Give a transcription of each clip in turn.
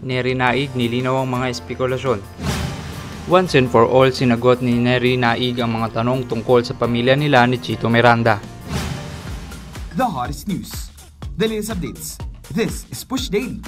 Neri Naig nilinaw ang mga espekulasyon. Once and for all, sinagot ni Neri Naig ang mga tanong tungkol sa pamilya nila ni Chito Miranda. The hottest news, the latest updates. This is Push Daily.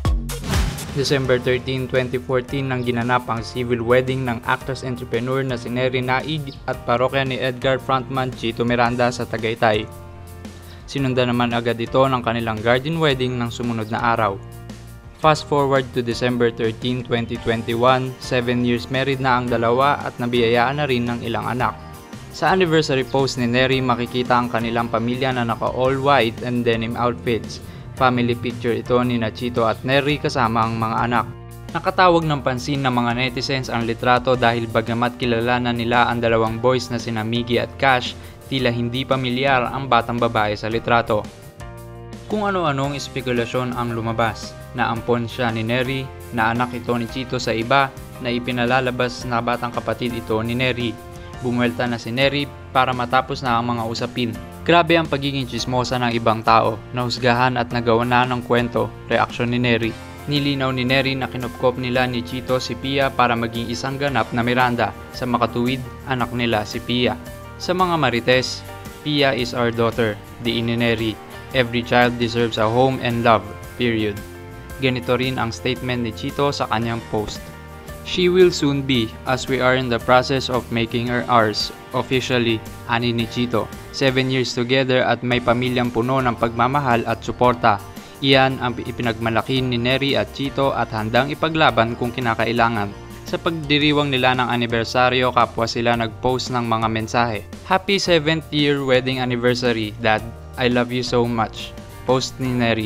December 13, 2014 nang ginanap ang civil wedding ng actress-entrepreneur na si Neri Naig at parokya ni Edgar frontman Chito Miranda sa Tagaytay. Sinundan naman agad ito ng kanilang garden wedding ng sumunod na araw. Fast forward to December 13, 2021, 7 years married na ang dalawa at nabiyayaan na rin ng ilang anak. Sa anniversary post ni Neri makikita ang kanilang pamilya na naka all white and denim outfits. Family picture ito ni Chito at Neri kasama ang mga anak. Nakatawag ng pansin ng mga netizens ang litrato dahil bagamat kilala na nila ang dalawang boys na sina Miggy at Cash, tila hindi pamilyar ang batang babae sa litrato. Kung ano-anong espekulasyon ang lumabas, na ampon siya ni Neri, na anak ito ni Chito sa iba, na ipinalalabas na batang kapatid ito ni Neri. Bumuelta na si Neri para matapos na ang mga usapin. Grabe ang pagiging tsismosa ng ibang tao, nahusgahan at nagawa na ng kwento, reaksyon ni Neri. Nilinaw ni Neri na kinupkop nila ni Chito si Pia para maging isang ganap na Miranda, sa makatuwid, anak nila si Pia. Sa mga marites, Pia is our daughter, diin ni Neri. Every child deserves a home and love, period. Ganito rin ang statement ni Chito sa kanyang post. She will soon be, as we are in the process of making her ours, officially, ani ni Chito. 7 years together at may pamilyang puno ng pagmamahal at suporta. Iyan ang ipinagmalaki ni Neri at Chito at handang ipaglaban kung kinakailangan. Sa pagdiriwang nila ng anibersaryo, kapwa sila nag-post ng mga mensahe. Happy 7th year wedding anniversary, Dad. I love you so much. Post ni Neri.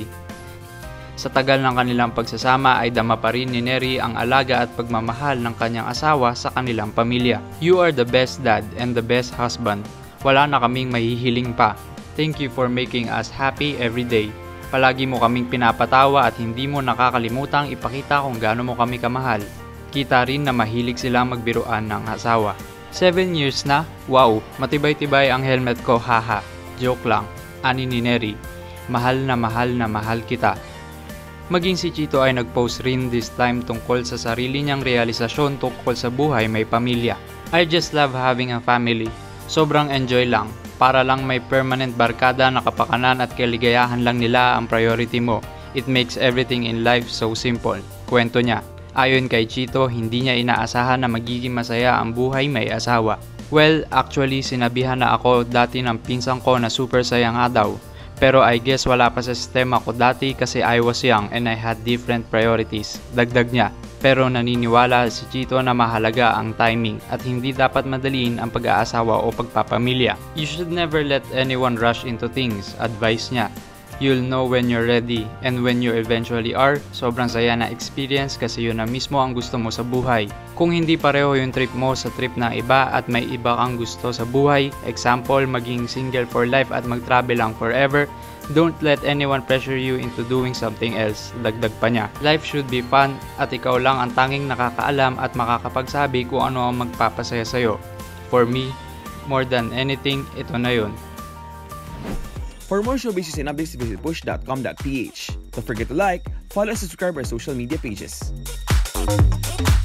Sa tagal ng kanilang pagsasama ay dama pa rin ni Neri ang alaga at pagmamahal ng kanyang asawa sa kanilang pamilya. You are the best dad and the best husband. Wala na kaming mahihiling pa. Thank you for making us happy every day. Palagi mo kaming pinapatawa at hindi mo nakakalimutang ipakita kung gaano mo kami kamahal. Kita rin na mahilig silang magbiruan ng asawa. 7 years na? Wow, matibay-tibay ang helmet ko, haha. Joke lang, ani ni Neri. Mahal na mahal kita. Maging si Chito ay nag-post rin this time tungkol sa sarili niyang realisasyon tungkol sa buhay may pamilya. I just love having a family. Sobrang enjoy lang. Para lang may permanent barkada na kapakanan at kaligayahan lang nila ang priority mo. It makes everything in life so simple. Kwento niya. Ayon kay Chito, hindi niya inaasahan na magiging masaya ang buhay may asawa. Well, actually sinabihan na ako dati ng pinsan ko na super saya nga daw. Pero I guess wala pa sa sistema ko dati kasi I was young and I had different priorities. Dagdag niya. Pero naniniwala si Chito na mahalaga ang timing at hindi dapat madaliin ang pag-aasawa o pagpapamilya. You should never let anyone rush into things, advice niya. You'll know when you're ready and when you eventually are, sobrang saya na experience kasi yun na mismo ang gusto mo sa buhay. Kung hindi pareho yung trip mo sa trip ng iba at may iba kang gusto sa buhay, example, maging single for life at mag-travel lang forever, don't let anyone pressure you into doing something else. Dagdag pa niya. Life should be fun at ikaw lang ang tanging nakakaalam at makakapagsabi kung ano ang magpapasaya sa'yo. For me, more than anything, ito na yun. For more showbiz and updates, visit push.com.ph. Don't forget to like, follow, and subscribe our social media pages.